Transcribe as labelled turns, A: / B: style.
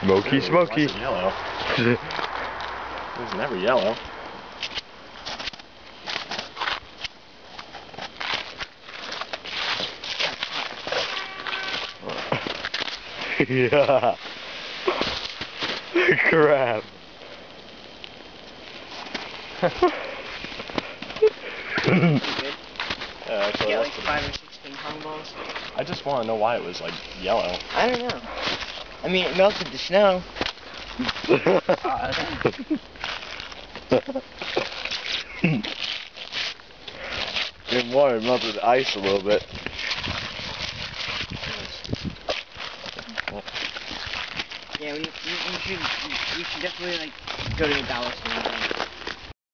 A: Smoky, smoky.
B: Why is it yellow? It was never yellow.
A: Yeah. Crap.
B: Actually,
C: Get like 5 or 6 ping pong balls.
B: I just want to know why it was like yellow.
C: I don't know. I mean, it melted the snow.
A: Didn't more, it melted the ice a little bit.
C: Yeah, we should definitely like go to the dollar store.